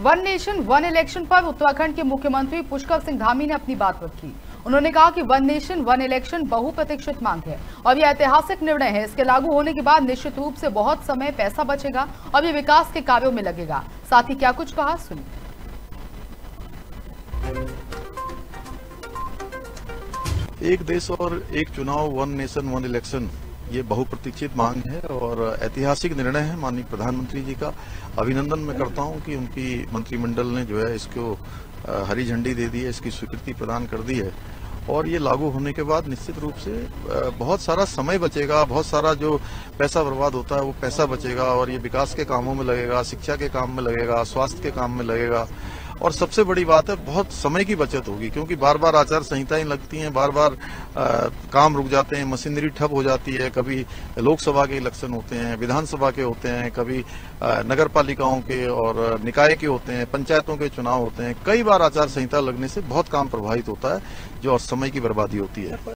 One nation one election पर उत्तराखंड के मुख्यमंत्री पुष्कर सिंह धामी ने अपनी बात रखी। उन्होंने कहा कि वन नेशन वन इलेक्शन बहुप्रतीक्षित मांग है और यह ऐतिहासिक निर्णय है। इसके लागू होने के बाद निश्चित रूप से बहुत समय पैसा बचेगा और ये विकास के कार्यों में लगेगा। साथ ही क्या कुछ कहा, सुनिए। एक देश और एक चुनाव, वन नेशन वन इलेक्शन, ये बहुप्रतीक्षित मांग है और ऐतिहासिक निर्णय है। माननीय प्रधानमंत्री जी का अभिनंदन मैं करता हूं कि उनकी मंत्रिमंडल ने जो है इसको हरी झंडी दे दी है, इसकी स्वीकृति प्रदान कर दी है और ये लागू होने के बाद निश्चित रूप से बहुत सारा समय बचेगा, बहुत सारा जो पैसा बर्बाद होता है वो पैसा बचेगा और ये विकास के कामों में लगेगा, शिक्षा के काम में लगेगा, स्वास्थ्य के काम में लगेगा और सबसे बड़ी बात है बहुत समय की बचत होगी, क्योंकि बार बार आचार संहिताएं लगती हैं, बार बार काम रुक जाते हैं, मशीनरी ठप हो जाती है। कभी लोकसभा के इलेक्शन होते हैं, विधानसभा के होते हैं, कभी नगर पालिकाओं के और निकाय के होते हैं, पंचायतों के चुनाव होते हैं। कई बार आचार संहिता लगने से बहुत काम प्रभावित होता है जो और समय की बर्बादी होती है।